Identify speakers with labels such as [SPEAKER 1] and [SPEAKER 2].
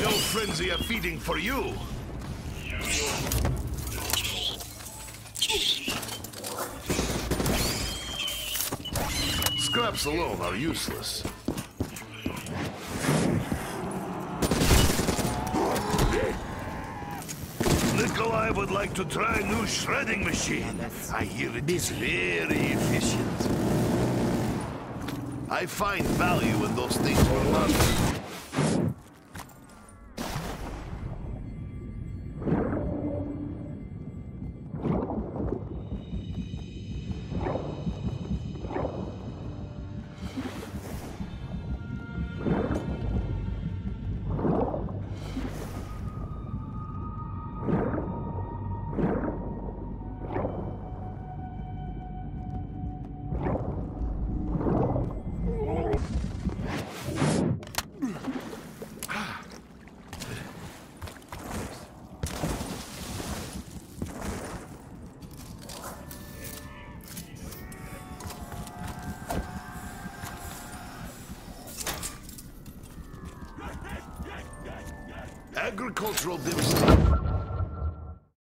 [SPEAKER 1] No frenzy of feeding for you. Scraps alone are useless. Nikolai would like to try a new shredding machine. I hear it is very efficient. I find value in those things for love. Agricultural devastations.